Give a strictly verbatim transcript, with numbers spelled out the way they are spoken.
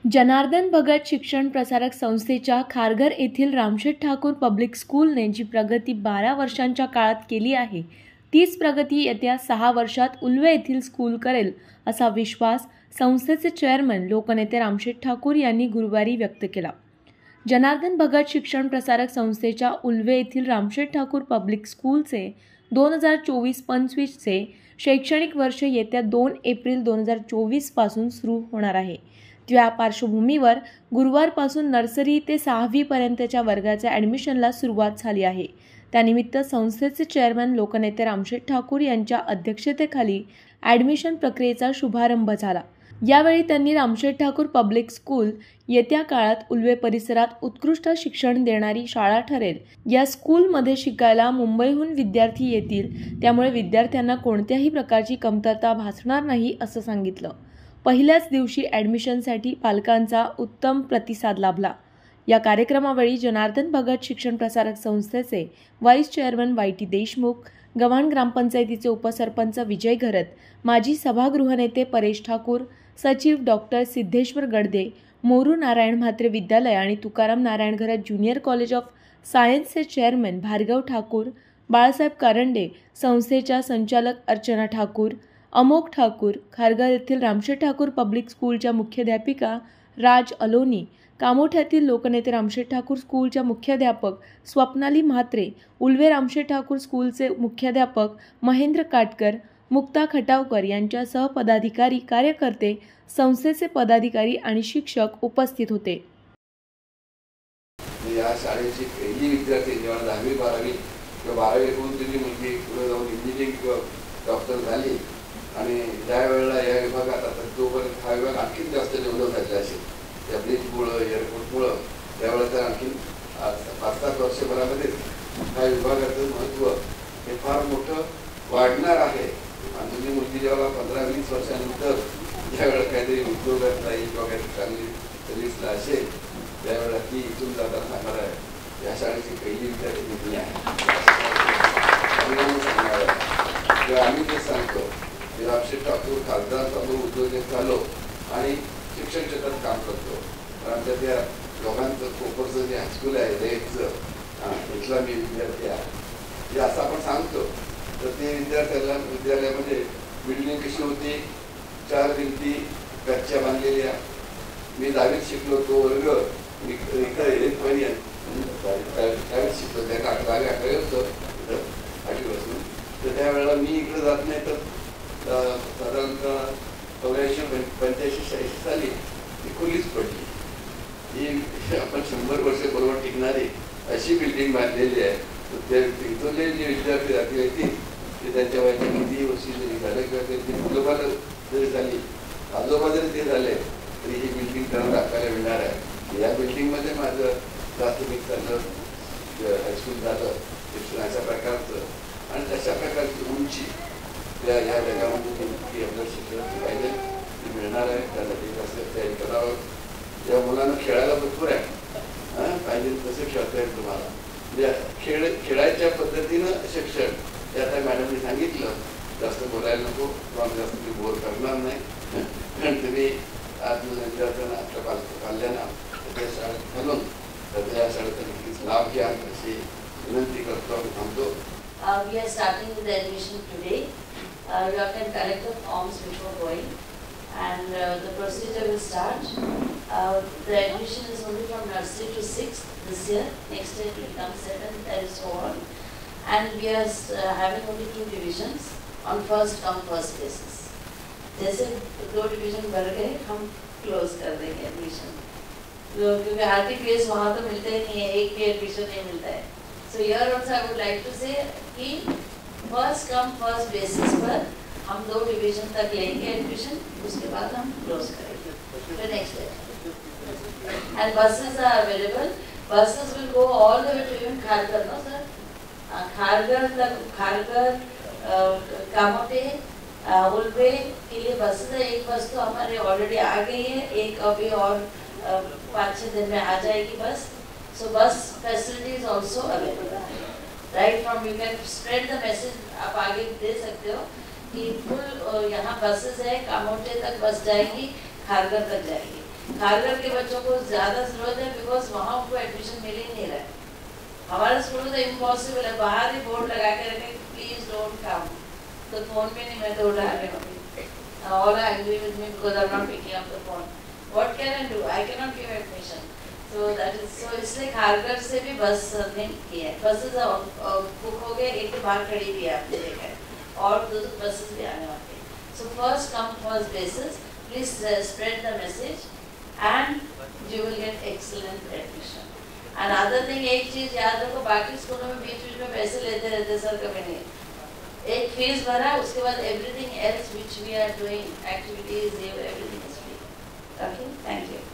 जनार्दन भगत शिक्षण प्रसारक संस्थेच्या खारघर येथील रामशेठ ठाकूर पब्लिक स्कूलने जी प्रगती बारा वर्षांच्या काळात केली आहे, तीच प्रगती येत्या सहा वर्षात उल्वे येथील स्कूल करेल असा विश्वास संस्थेचे चेअरमन लोकनेते रामशेठ ठाकूर यांनी गुरुवारी व्यक्त केला. जनार्दन भगत शिक्षण प्रसारक संस्थेच्या उल्वे येथील रामशेठ ठाकूर पब्लिक स्कूलचे दोन हजार चोवीस पंचवीसचे शैक्षणिक वर्ष येत्या दोन एप्रिल दोन हजार चोवीस पासून सुरू होणार आहे. त्या पार्श्वभूमीवर गुरुवारपासून नर्सरी ते सहावी पर्यंतच्या वर्गाच्या ॲडमिशनला सुरुवात झाली आहे. त्यानिमित्त संस्थेचे चेअरमन लोकनेते रामशेठ ठाकूर यांच्या अध्यक्षतेखाली ॲडमिशन प्रक्रियेचा शुभारंभ झाला. यावेळी त्यांनी रामशेठ ठाकूर पब्लिक स्कूल येत्या काळात उल्वे परिसरात उत्कृष्ट शिक्षण देणारी शाळा ठरेल. या स्कूलमध्ये शिकायला मुंबईहून विद्यार्थी येतील, त्यामुळे विद्यार्थ्यांना कोणत्याही प्रकारची कमतरता भासणार नाही असं सांगितलं. पहिल्याच दिवशी ॲडमिशनसाठी पालकांचा उत्तम प्रतिसाद लाभला. या कार्यक्रमावेळी जनार्दन भगत शिक्षण प्रसारक संस्थेचे vice chairman Y T Deshmukh, Gavhan ग्रामपंचायतीचे उपसरपंच विजय घरत, माजी सभागृहनेते परेश ठाकूर, सचिव डॉक्टर सिद्धेश्वर गडदे, मोरू नारायण म्हात्रे विद्यालय आणि Tukaram Narayan Gharat junior college of सायन्सचे चेअरमन भार्गव ठाकूर, बाळासाहेब कारंडे, संस्थेच्या संचालक अर्चना ठाकूर, अमोक ठाकूर, खारघर येथील रामशेठ ठाकूर पब्लिक स्कूलच्या मुख्याध्यापिका राज अलोनी, कामोठ्यातील लोकनेते रामशेठ ठाकूर स्कूलच्या मुख्याध्यापक स्वप्नाली म्हात्रे, उल्वे रामशेठ ठाकूर स्कूलचे मुख्याध्यापक महेंद्र काटकर, मुक्ता खटावकर यांच्यासह पदाधिकारी, कार्यकर्ते, संस्थेचे पदाधिकारी आणि शिक्षक उपस्थित होते. या शाळेची पहिली विद्यार्थी जेव्हा दहावी बारावी किंवा बारावी होऊन तिची मुलगी पुढे जाऊन इंजिनिअरिंग किंवा डॉक्टर झाली आणि ज्या वेळेला या विभागात आता तोपर्यंत हा विभाग आणखी जास्त डेव्हलप झालेला असेल त्या ब्रिजमुळं, एअरपोर्टमुळं, त्यावेळेस तर आणखी पाच सात वर्षभरामध्ये ह्या विभागाचं महत्त्व हे फार मोठं वाढणार आहे. आणि तुझी मुलगी जेव्हा पंधरा वीस वर्षानंतर ज्यावेळेला काहीतरी उद्योगात नाही किंवा काहीतरी चांगली सर्व्हिसला असेल त्यावेळेला ती इथून जाताना सांगणार आहे या शाळेची पहिली विद्यार्थी मी आहे. आम्ही ते सांगतो की रामशेठ ठाकूर खासदार झालो, उद्योजक झालो आणि शिक्षण क्षेत्रात काम करतो. तर आमच्या त्या लोकांचं कोपरचं जे हायस्कूल आहे रेटचं इथला मी विद्यार्थी आहे हे असं आपण सांगतो. तर ते विद्यार्थ्याला विद्यालयामध्ये बिल्डिंग कशी होती, चार भिंती कच्च्या बांधलेल्या. मी दहावीत शिकलो तो वर्ग मी इथं इलेक्ट्रॉनिक दहावीत शिकलो त्या दहावी अकरावी होतं इथं आठवीपासून. तर त्यावेळेला मी इकडे जात नाही तर साधारणतः चौऱ्याऐंशी पंच्याऐंशी शहाऐंशी साली ती खुलीच पडली. ही आपण शंभर वर्ष बरोबर टिकणारी अशी बिल्डिंग बांधलेली आहे. त्या इथले जे विद्यार्थी राहतील येतील ते त्यांच्या वयाच्या किती वर्षी जरी झालं किंवा त्यांची मुलंबाळ जरी झाली, आजोबा जरी ते झाले तरी ही बिल्डिंग त्यांना दाखवायला मिळणार आहे. या बिल्डिंगमध्ये माझं प्राथमिक झालं, हायस्कूल झालं, शिक्षण अशा प्रकारचं आणि तशा प्रकारची उंची त्या ह्या जगामध्ये की आपल्या शिक्षणाची पाहिजे ती मिळणार आहे. त्यासाठी कसं तयारी करावं. या मुलांना खेळायला भरपूर आहे, पाहिजे तसं खेळता येईल तुम्हाला. म्हणजे खेळ खेळायच्या पद्धतीनं शिक्षण ते आता मॅडमने सांगितलं. जास्त बोलायला नको किंवा जास्त मी बोर करणार नाही. कारण तुम्ही आज विद्यार्थ्यांना आपल्या पाल पाल्यांना त्या शाळेत घालून तर त्या शाळेचा नक्कीच लाभ घ्या अशी विनंती करतो आणि थांबतो. We are starting with the admission today. Uh, you can collect the forms before going, and uh, the procedure will start. Uh, the admission is only from nursery to sixth this year. Next year it will become seventh and so on. And we are uh, having only two divisions on first come first basis. जैसे दो division बढ़ गए हम close कर देंगे admission, क्योंकि हर की place वहाँ तो मिलते ही नहीं है, एक भी एडमिशन नहीं मिलता है. So here also I would like to say कि first come first basis पर हम दो डिवीजन तक लेंगे एडमिशन, उसके बाद हम क्लोज करेंगे. The next day. And buses are available. Buses will go all the way to even Kharghar, no sir? Uh, Kharghar तक Kharghar, uh, Kamothe, uh, Ulwe के लिए बसेस है. एक बस तो हमारे ऑलरेडी आ गई है, एक अभी और uh, पाँच छः दिन में आ जाएगी बस. So bus facility is also available. Right from you can spread the message. आप आगे दे सकते हो कि फुल यहाँ बसेस है, कामोटे तक बस जाएगी, खारघर तक जाएगी. खारघर के बच्चों को ज़्यादा ज़रूरत है बिकॉज वहाँ उनको एडमिशन मिल ही नहीं रहा है। हमारा स्कूल में तो इम्पॉसिबल है, बाहर ही बोर्ड लगा के रखें प्लीज डोंट कम, तो फोन पे नहीं, मैं तो उठा रही हूँ और agree with me because I am not picking up the phone, what can I do, I can not give admission, so that is so इसलिए खारघर से भी बस लिंक किया है, बसेस बुक हो गए, एक तो बाहर खड़ी भी है आपने देखा है और दो दो बसेस भी आने वाली है, so first come first basis please spread the message and you will get excellent admission. And other thing, एक चीज याद रखो, बाकी स्कूलों में बीच बीच में पैसे लेते रहते सर, कभी नहीं, एक फीस भरा उसके बाद everything else which we are doing activities everything is free. Okay, thank you.